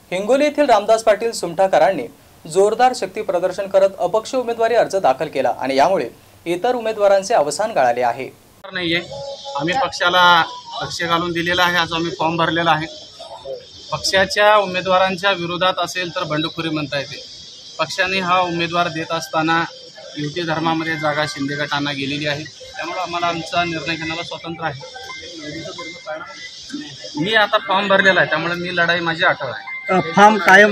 हिंगोली येथील रामदास पाटील सुमठाकरांनी जोरदार शक्ती प्रदर्शन करत अपक्ष उमेदवारी अर्ज दाखल केला आणि यामुळे इतर उमेदवारांचे अवसान गळाले आहे। आम्ही पक्षाला लक्ष घालून दिलेला आहे। आज आम्ही फॉर्म भरलेला आहे। पक्षाच्या उमेदवारांच्या विरोधात असेल तर बंडखोरी म्हणता येते। पक्षाने हा उमेदवार देत असताना युती धर्मामध्ये जागा शिंदे गटांना गेलेली आहे, त्यामुळे आम्हाला आमचा निर्णय घेण्याला स्वातंत्र्य आहे। मी आता फॉर्म भरलेला आहे, त्यामुळे मी लढाई माझी अटळ आहे। फॉर्म कायम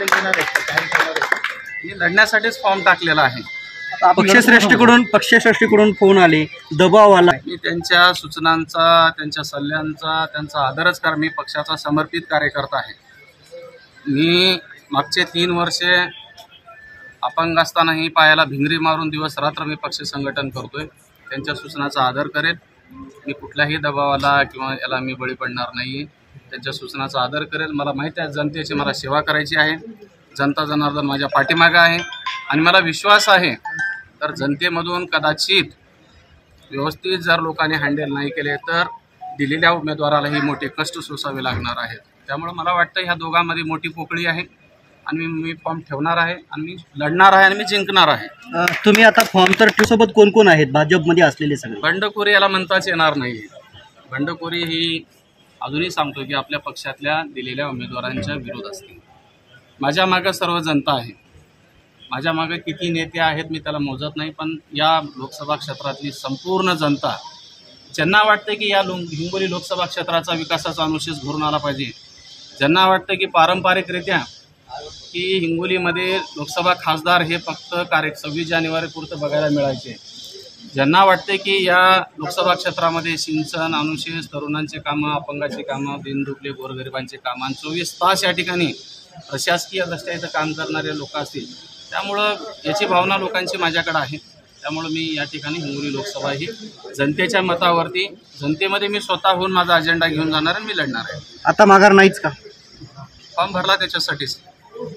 मी लढण्यासाठीच फॉर्म टाकलेला आहे। पक्षश्रेष्ठीकडून फोन आले, दबाव आला। मी त्यांच्या सूचनांचा, त्यांच्या सल्ल्यांचा, त्यांचा आदरच कर। मी पक्षाचा समर्पित कार्यकर्ता आहे। मी मागचे 3 वर्षे अपंग असतानाही पायाला भिंगरी मारून दिवस रात्र मी पक्ष संघटन करतोय। त्यांच्या सूचनाचा आदर करेल। मी कुठल्याही दबावाला किंवा याला मी बळी पडणार नाही। त्यांच्या सूचनाचा आदर करेल। मला माहिती आहे जनतेची मला सेवा करायची आहे। जनता जनार्दन माझ्या पाठीमागे आहे आणि मला विश्वास आहे तर जनतेमधून कदाचित व्यवस्थित जर लोकांनी हँडल नाही केले तर दिलेल्या उमेदवारालाही मोठे कष्ट सोसावे लागणार आहेत। त्यामुळे मला वाटतं ह्या दोघांमध्ये मोठी पोकळी आहे आणि मी फॉर्म ठेवणार आहे आणि मी लढणार आहे आणि मी जिंकणार आहे। तुम्ही आता फॉर्म तर सोबत कोण कोण आहेत भाजपमध्ये असलेले सगळे? बंडखोरी याला म्हणताच येणार नाही। बंडखोरी ही अजूनही सांगतो की आपल्या पक्षातल्या दिलेल्या उमेदवारांच्या विरोध असते। माझ्या मागे सर्व जनता आहे। माझ्या मागे किती नेते आहेत मी त्याला मोजत नाही, पण या लोकसभा क्षेत्रातली संपूर्ण जनता ज्यांना वाटते की या हिंगोली लोकसभा क्षेत्राचा विकासाचा अनुशेष घडून आला पाहिजे, ज्यांना वाटतं की पारंपरिकरित्या की हिंगोलीमध्ये लोकसभा खासदार हे फक्त 26 जानेवारीपुरतं बघायला मिळायचे, ज्यांना वाटते की या लोकसभा क्षेत्रामध्ये सिंचन, अनुशेष, तरुणांचे कामं, अपंगाची कामं, दीनदुबळे गोरगरिबांचे कामं आणि 24 तास या ठिकाणी प्रशासकीय दृष्ट्या इथं काम करणारे लोक असतील, त्यामुळं याची भावना लोकांची माझ्याकडे आहे। त्यामुळे मी या ठिकाणी हिंगोली लोकसभा ही जनतेच्या मतावरती, जनतेमध्ये मी स्वतःहून माझा अजेंडा घेऊन जाणार आणि मी लढणार आहे। आता माघार नाहीच का? फॉर्म भरला त्याच्यासाठीच।